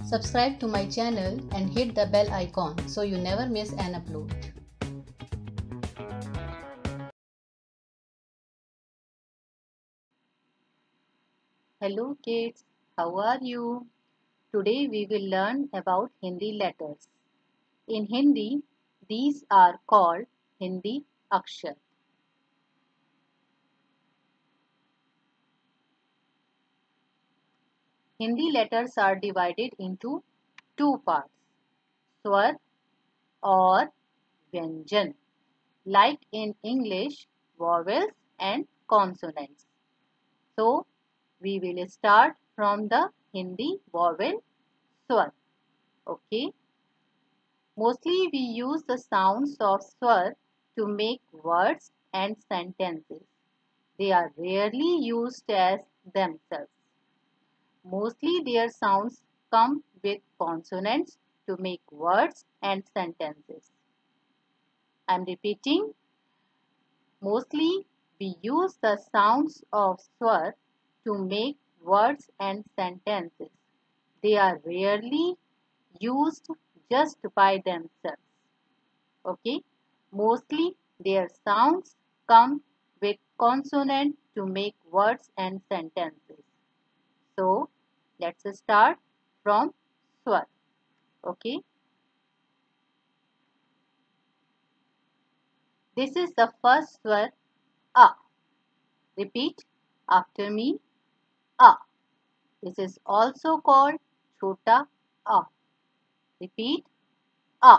Subscribe to my channel and hit the bell icon so you never miss an upload. Hello kids, how are you? Today we will learn about Hindi letters. In Hindi, these are called Hindi Akshar. Hindi letters are divided into two parts, Swar or Vyanjan, like in English, vowels and consonants. So, we will start from the Hindi vowel Swar. Okay. Mostly we use the sounds of Swar to make words and sentences. They are rarely used as themselves. Mostly their sounds come with consonants to make words and sentences. I am repeating. Mostly we use the sounds of Swar to make words and sentences. They are rarely used just by themselves. Okay. Mostly their sounds come with consonant to make words and sentences. So, let's start from Swar. Okay. This is the first Swar, A. Repeat after me, A. This is also called Chota A. Repeat, A.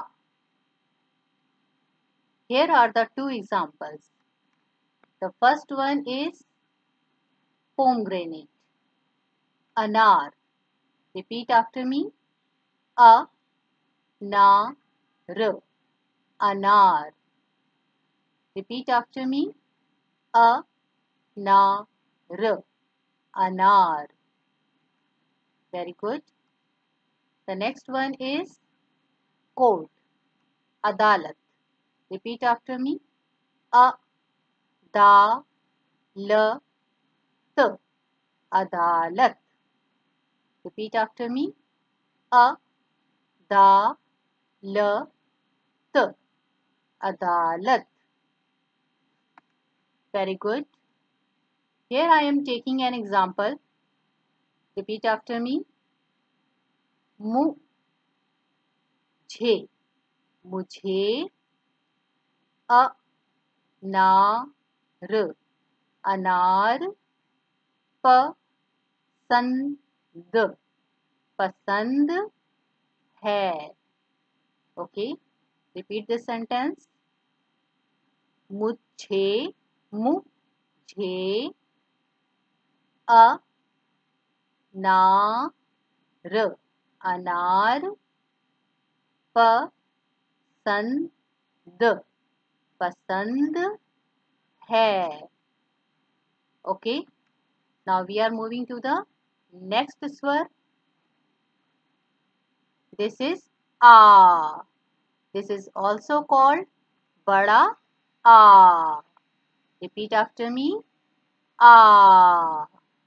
Here are the two examples. The first one is pomegranate, anar. Repeat after me, A, na, r, anar. Repeat after me, A, na, r, anar. Very good. The next one is court, adalat. Repeat after me, A, da, l, t, adalat. Repeat after me, A, da, l, t, adalat. Very good. Here I am taking an example. Repeat after me. मुझे, मुझे, अनार, अनार, पसंद, पसंद है. Okay. Repeat this sentence. मुझे, मुझे, अनार, अनार, पसंद, पसंद है. Okay. Now we are moving to the next swar. This is A. This is also called Bada A. Repeat after me. A.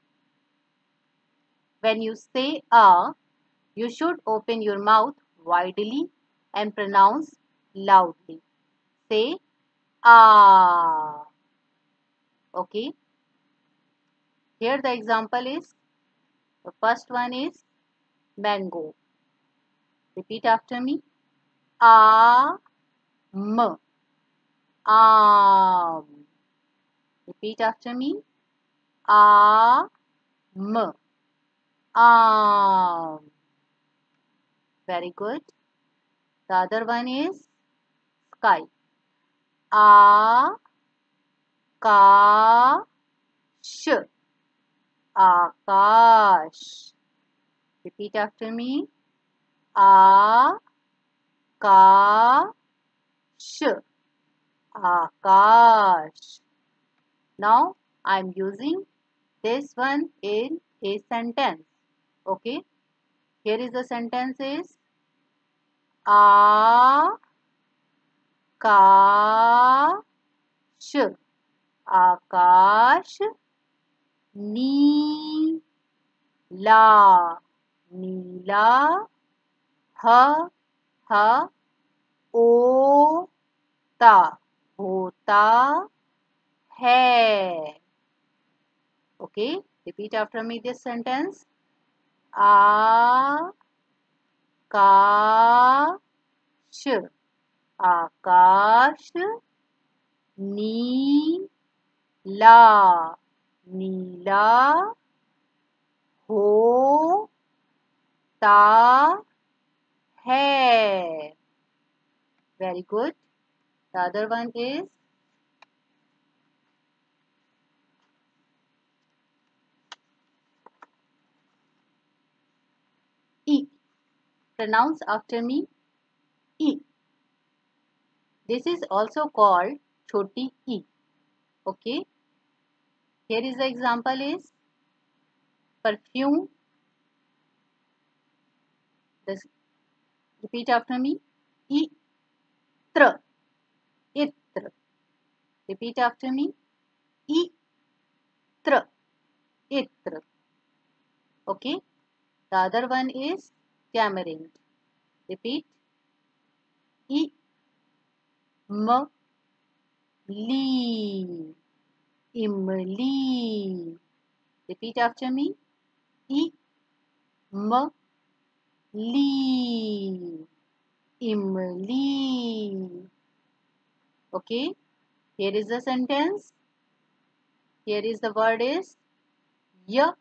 When you say A, you should open your mouth widely and pronounce loudly. Say A. Okay. Here the example is, the first one is mango. Repeat after me. Am. Am. Repeat after me. Am. Am. Very good. The other one is sky. Akash. Akash. Repeat after me. Akash. Akash. Now I am using this one in a sentence. Okay. Here is the sentence is Akash. Akash. Neela. Neela. ह ओता होता है. Okay, repeat after me this sentence. Akash Akash नीला नीला होता है. Very good. The other one is E. Pronounce after me. E. This is also called choti E. Okay. Here is the example is perfume. This, repeat after me. Itra. Itra. Repeat after me. Itra. Itra. Okay. The other one is tamarind. Repeat. Imli. Imli. Repeat after me. Imli. Imli. Okay. Here is the sentence. Here is the word is yah.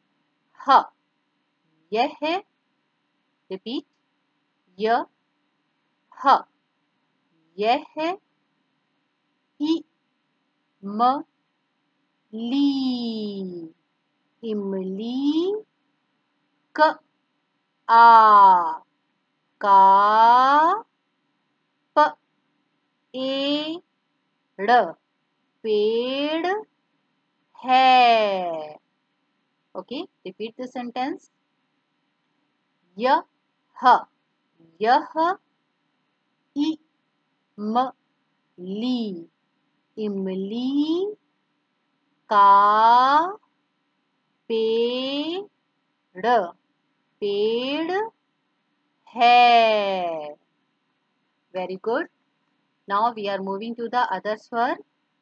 Yeh. Repeat. Yah. Yeh. Imli. Imli. Ka. Ka. पेड़ पेड़ है. Okay, repeat the sentence. यह यह इमली इमली का पेड़ पेड़ है. Very good. Now we are moving to the other swan.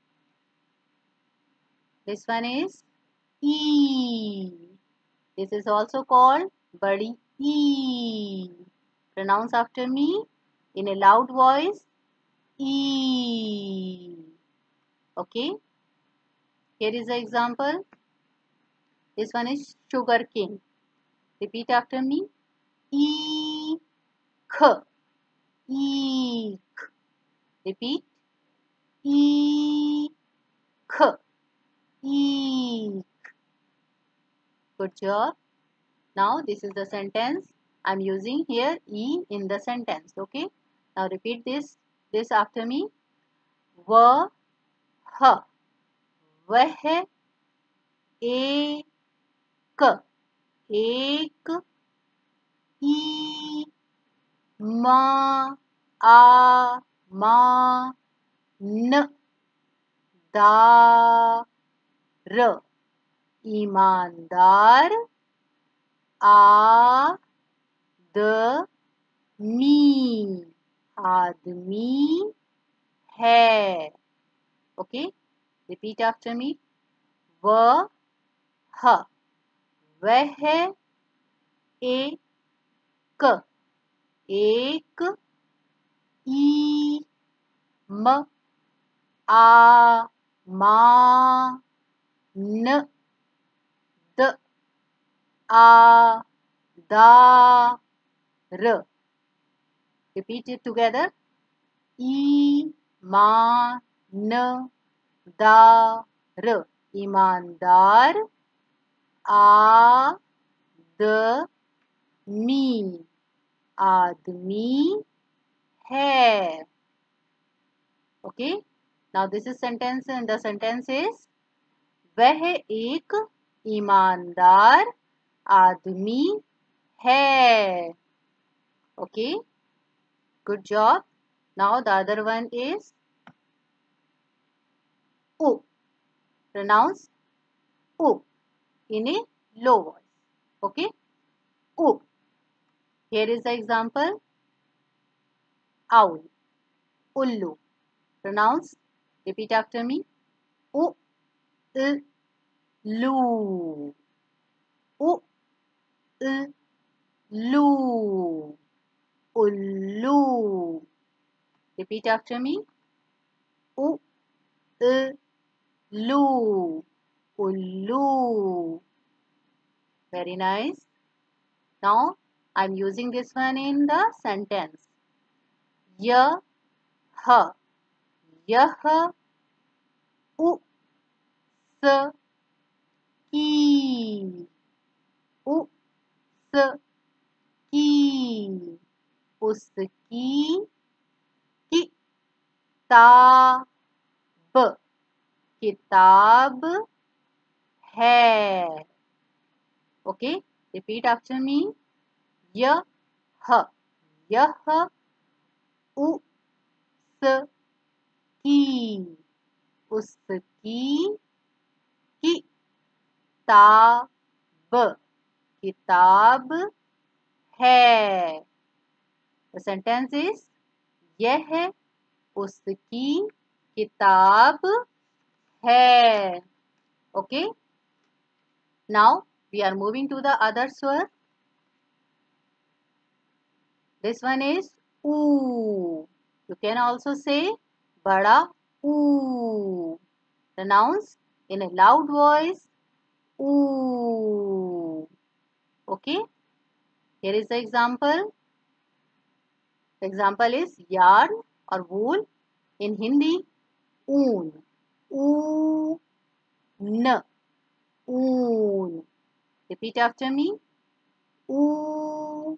This one is E. This is also called badi E. Pronounce after me in a loud voice. E. Okay. Here is the example. This one is sugar cane. Repeat after me. Eek. Eek. Repeat. Eek. Eek. Good job. Now this is the sentence. I am using here E in the sentence. Okay. Now repeat this after me. वह वह एक एक ई माँ आ माँ न दार ईमानदार आदमी आदमी है. Okay, repeat after me. वह वह एक एक ई म आ मा न द आ दा र. Repeat it together. ई मा न दा र ईमानदार आदमी आदमी है. Okay. Now this is sentence and the sentence is वह एक ईमानदार आदमी है. Okay. Good job. Now the other one is O. Pronounce O in a low voice. Okay. O. Here is the example. Owl. Ullu. Pronounce. Repeat after me. U, l, lu. U, l, lu. Ullu. Repeat after me. U, l, lu. Ullu. Very nice. Now I am using this one in the sentence. Yah, yah, u, s, की, उ, स, की, उसकी, किताब, किताब है. Okay, repeat after me. यह, यह, उ, स, की, उसकी, किताब, किताब है. The sentence is यह उसकी किताब है. Okay. Now we are moving to the other swer. This one is oo. You can also say bada oo. Pronounce in a loud voice. Ooh. Okay. Here is the example. The example is yarn or wool. In Hindi, oon. Oon. Oon. Repeat after me. Oon.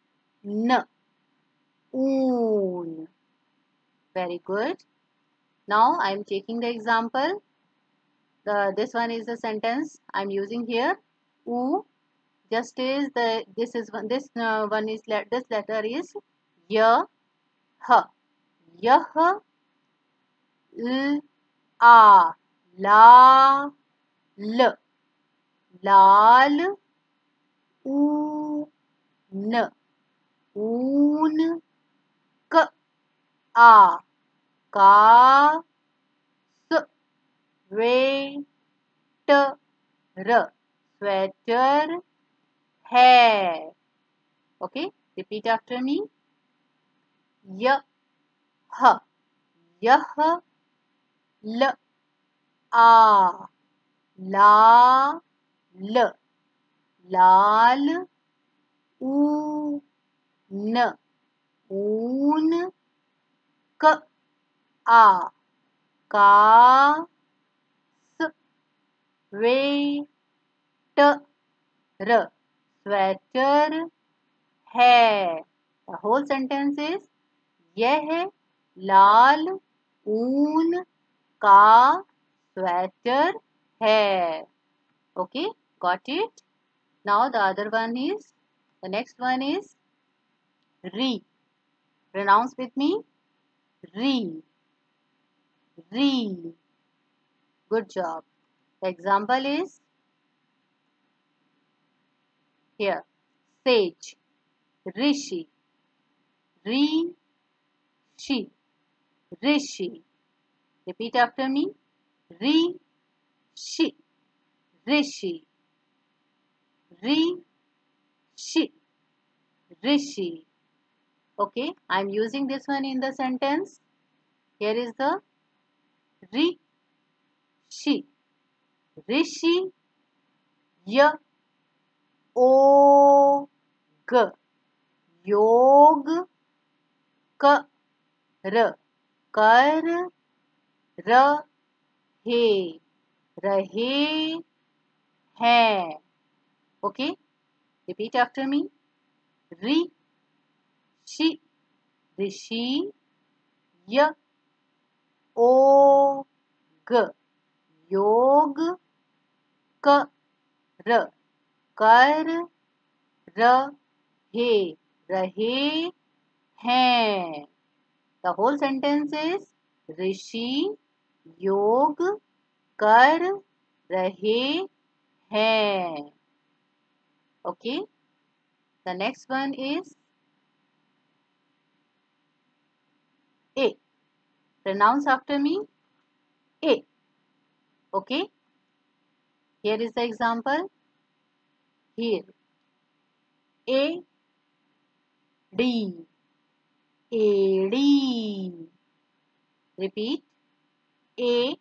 Oon. Very good. Now I am taking the example. This one is the sentence I am using here. Oo. Just is the this one is this letter is yah, yah, l, a, la, l, lal, oon, oon, k, a, ka, s, re, t, r, sweater, है. Okay, repeat after me. यह, यह, ल, आ, ला, ल, लाल, ऊ, न, ऊन, क, आ, का, स, रे, ट, र, sweater, है. The whole sentence is यह लाल ऊन का स्वेटर है. Okay, got it? Now the other one is, the next one is re. Pronounce with me. Re. Re. Good job. The example is here. Sage. Rishi. Rishi. Rishi. Repeat after me. Rishi. Rishi. Rishi. Rishi. Okay, I am using this one in the sentence. Here is the Rishi. Rishi. Ya. Og. Yog. Kar. Kar. Rahe. Rahe. Hai. Okay, repeat after me. Rishi. Rishi. Ya. Og. योग कर कर रहे हैं. The whole sentence is ऋषि योग कर रहे हैं. Okay. The next one is A. Pronounce after me. A. Okay. Here is the example. Here. A. D. A. D. Repeat. A.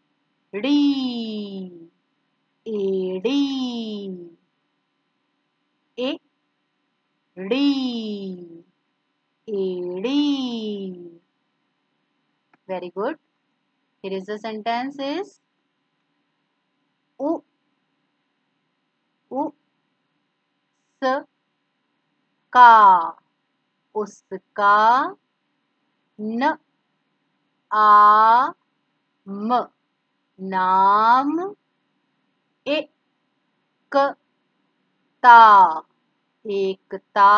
D. A. D. A. D. A. D. Very good. Here is the sentence is U. U. S. का. उसका. न. आ. म. नाम. एक. ता. एकता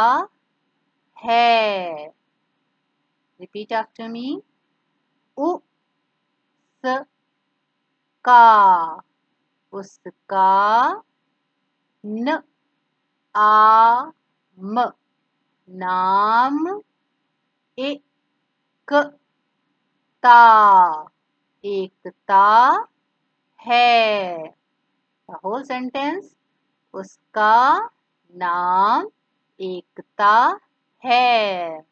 है. Repeat after me. उ. स. का. उसका. न. आ. म. नाम. एक. ता. एकता है. The whole sentence. उसका नाम एकता है.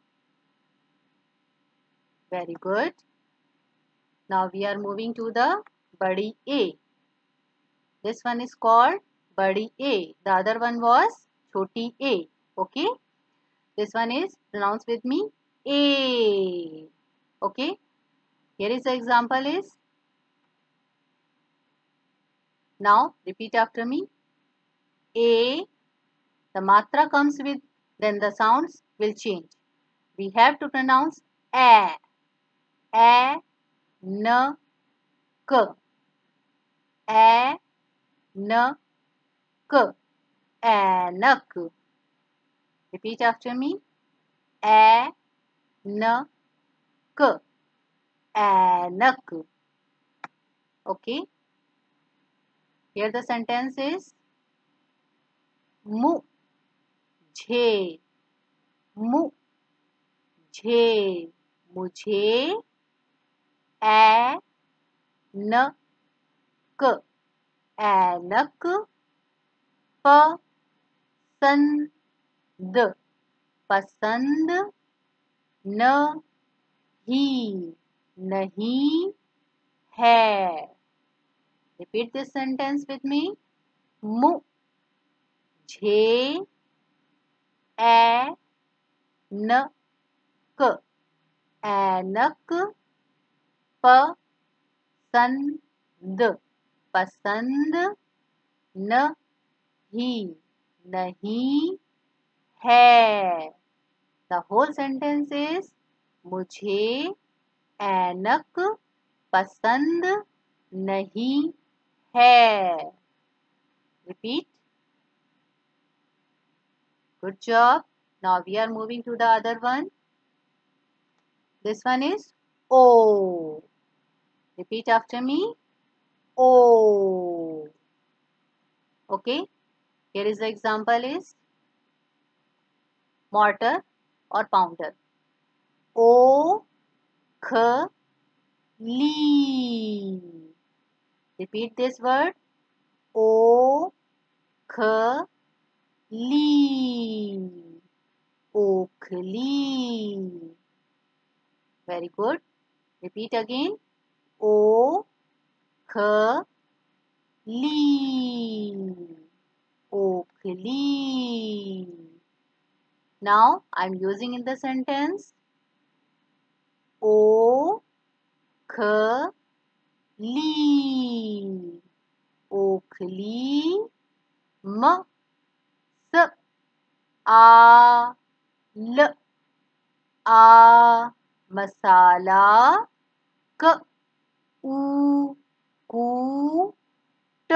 Very good. Now we are moving to the badi A. This one is called badi A. The other one was choti A. Okay. This one is pronounced with me A. Okay. Here is the example is. Now repeat after me. A. The matra comes with, then the sounds will change. We have to pronounce A. A. N. K. A. N. K. Anak. Repeat after me. A. N. K. Anak. Okay. Here the sentence is मुझे. मुझे. मुझे. ऐनक. ऐनक. पसंद. पसंद. नहीं. नहीं है. Repeat this sentence with me. मुझे. ऐनक. ऐनक. पसंद. पसंद. नहीं. नहीं है. The whole sentence is मुझे ऐनक पसंद नहीं है. Repeat. Good job. Now we are moving to the other one. This one is O. Repeat after me. O. Okay. Here is the example is mortar or pounder. O. K. Lee. Repeat this word. O. K. Lee. Oakley. Very good. Repeat again. O. K. Lee. Oakley. Now I am using in the sentence. O. K. Lee. Oakley. M. S. A. L. A. Masala. K. U. Ku. T.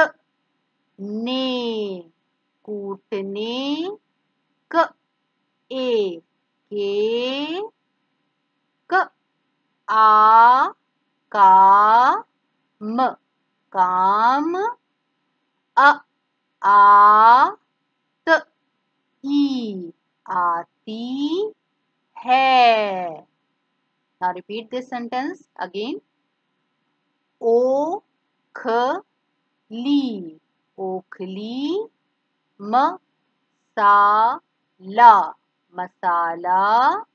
ने. कूटने. क. ए. के. क. आ. का. म. काम. अ. आ. त. ई. आती है. Now repeat this sentence again. Oakhly. Oakhly. Masala. Masala.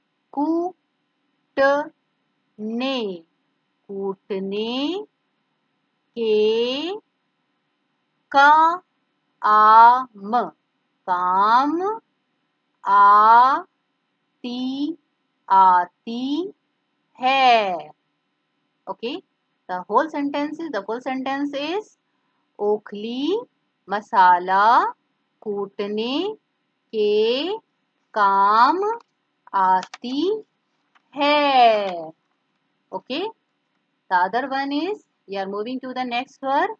कूटने. कूटने के काम. काम. आती. आती है. Okay, the whole sentence is, the full sentence is, ओखली मसाला कूटने के काम आती है. Okay, the other one is, we are moving to the next word.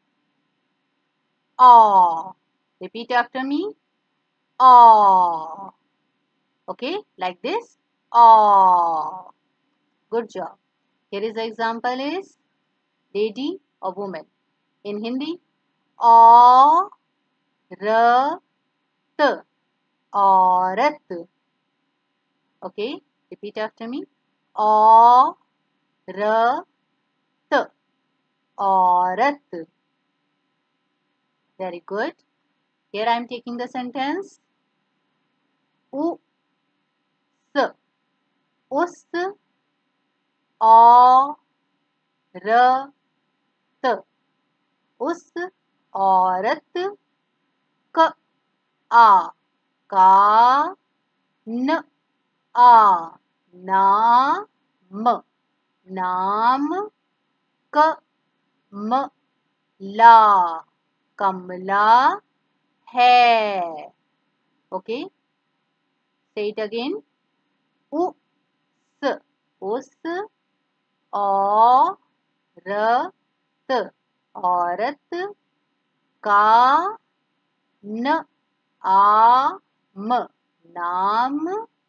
Aw. Repeat after me. Aw. Okay, like this. Aw. Good job. Here is the example is lady or woman. In Hindi, औरत. औरत. Okay, repeat after me. औरत. औरत. Very good. Here I am taking the sentence. उस. उस औरत. उस औरत का. का. न. नाम. नाम. कमला. कमला है. Okay, say it again. उस. उस औरत. औरत का. नाम.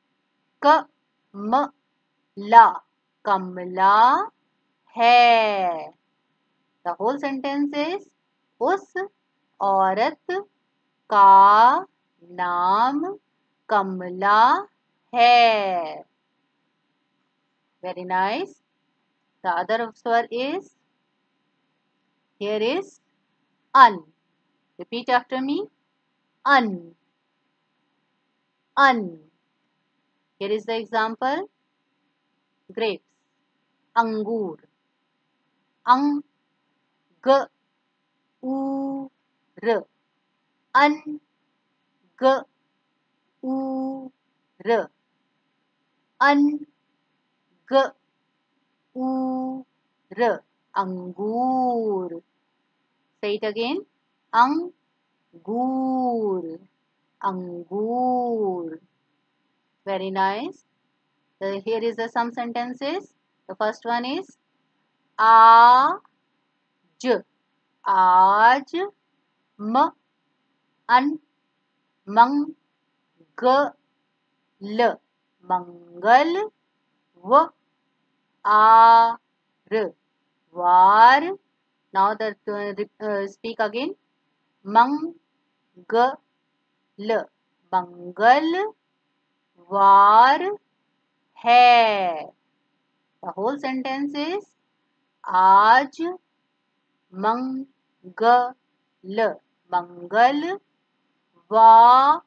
कमला. कमला है. The whole sentence is, उस औरत का नाम कमला है. Very nice. The other word is, here is un. Repeat after me. Un. Un. Here is the example. Grapes. अंगूर. अंग. ऊर. अन. ऊर. अन. ऊर. अंगूर. Say it again. अंगूर. अंगूर. Very nice. Here is some sentences. The first one is आज. आज. अन. मंगल. मंगल. वार. Now speak again. मंगल. मंगल वार है. The whole sentence is, आज मंगल. मंगल वार.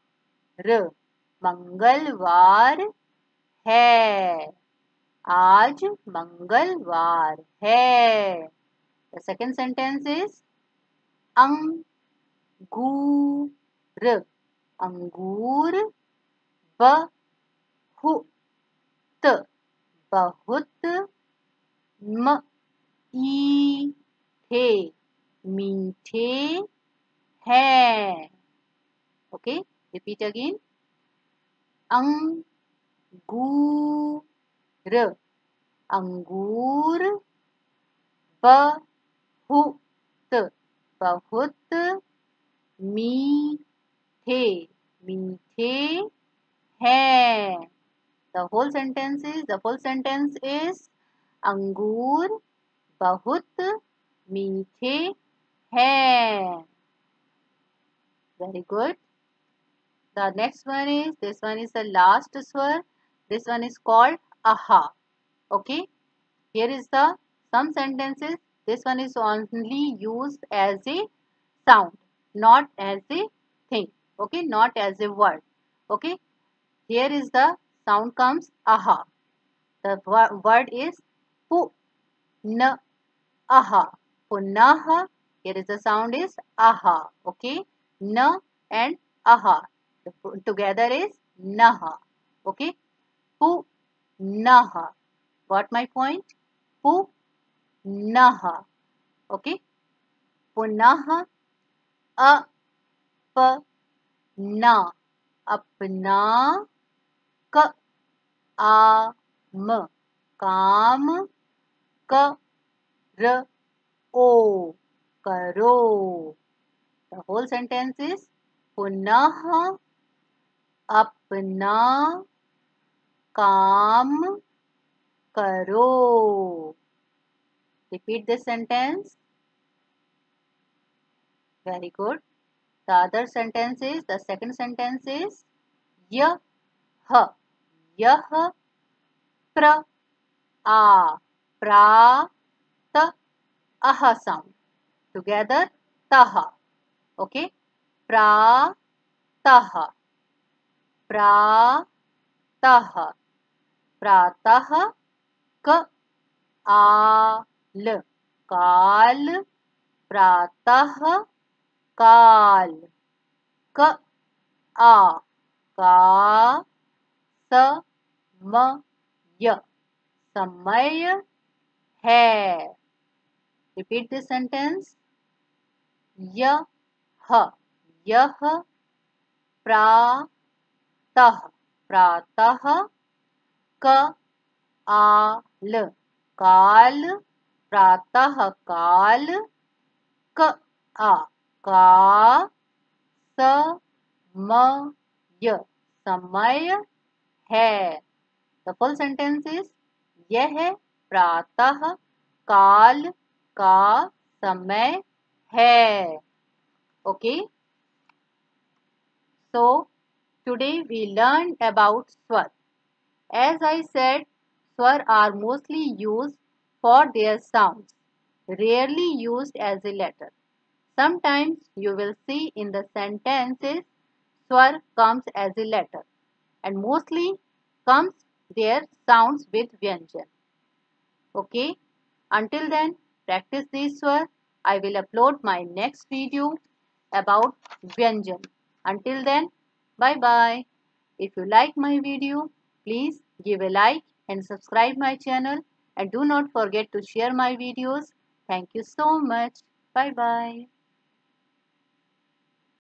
मंगलवार है. आज मंगलवार है. The second sentence is, अंगूर. अंगूर बहुत. बहुत मीठे. मीठे हैं. Okay, repeat again. अंगूर. अंगूर बहुत. बहुत मीठे. मीठे हैं. The whole sentence is, the full sentence is, अंगूर बहुत मीठे हैं. Very good. The next one is, this one is the last word. This one is called aha. Okay, here is the some sentences. This one is only used as a sound, not as a thing. Okay, not as a word. Okay, here is the sound comes aha. The word is pu na aha. Punaha. Here is the sound is aha. Okay, na and aha. Together is naha. Okay, pu naha. Got my point? Pu naha. Okay, punaha apna. Apna ka am काम करो करो. The whole sentence is पुनः अपना काम करो. Repeat this sentence. Very good. The other sentence is, the second sentence is यह यह प्र आ प्रा त aha sound. Together taha. Okay, pra taha. Pra taha. Pratah ka al. Kal. Pratah kal. Ka a. Ka समय. समय है. Repeat this sentence. यह यह प्रातः प्रातः काल काल प्रातः काल का का समय समय है. The full sentence is यह प्रातः काल का समय है. Okay. So today we learned about swar. As I said, swar are mostly used for their sounds, rarely used as a letter. Sometimes you will see in the sentences swar comes as a letter and mostly comes their sounds with vyanjan. Okay, until then practice these swar. I will upload my next video about vyanjan. Until then, bye bye. If you like my video, please give a like and subscribe my channel and do not forget to share my videos. Thank you so much. Bye bye.